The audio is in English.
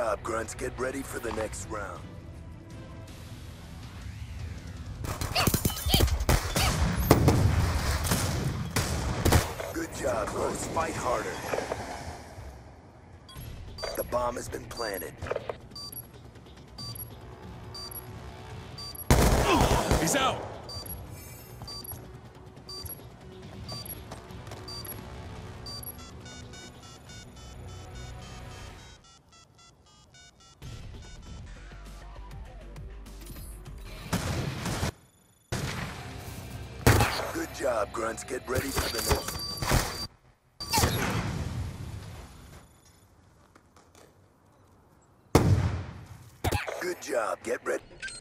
job, Grunts. Get ready for the next round. Good job, Grunts. Fight harder. The bomb has been planted. He's out! Good job, Grunts. Get ready for the next. Good job. Get ready.